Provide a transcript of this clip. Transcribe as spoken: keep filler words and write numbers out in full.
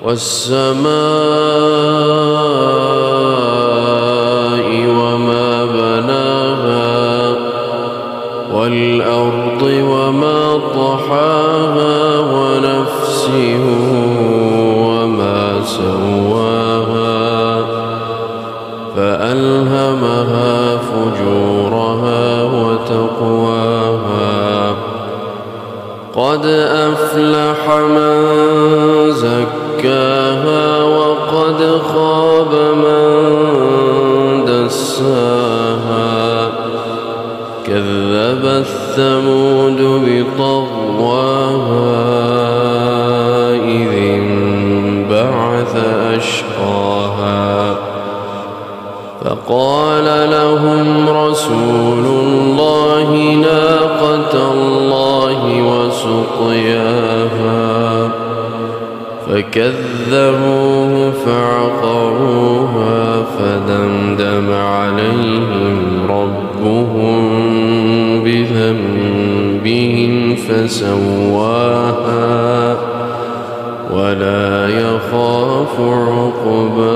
والسماء وما بناها والأرض وما طحاها ونفس وما سواها فألهمها فجورها وتقواها قد أفلح من زكاها وقد خاب من دساها كذبت ثمود بطغواها إذ انبعث أشقاها فقال لهم رسول الله ناقة الله وسقياها فكذبوه فعقروها فدمدم عليهم ربهم بذنبهم فسواها ولا يخاف عقباها.